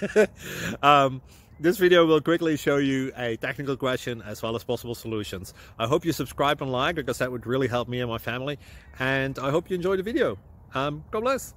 This video will quickly show you a technical question as well as possible solutions. I hope you subscribe and like, because that would really help me and my family. And I hope you enjoy the video. God bless.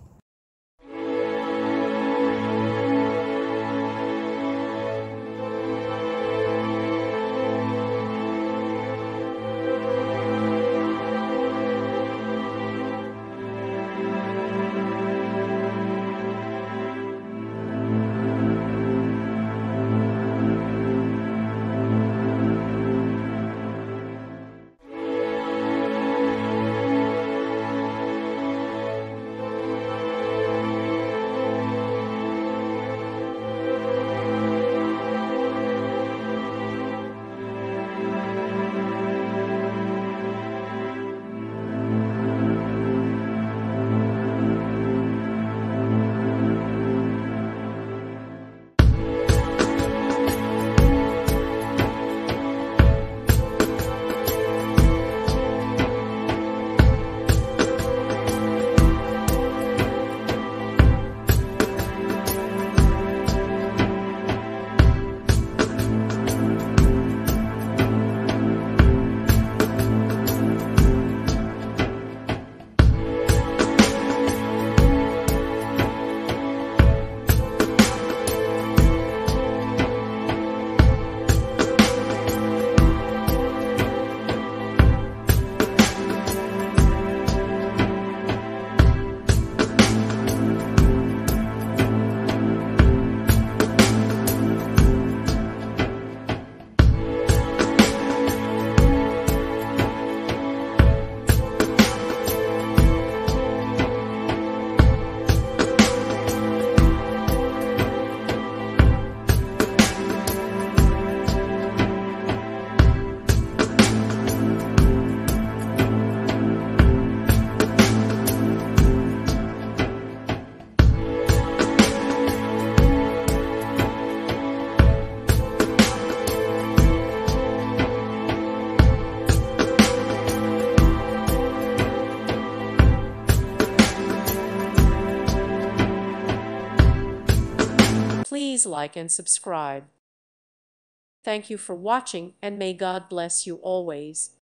Please like and subscribe. Thank you for watching, and may God bless you always.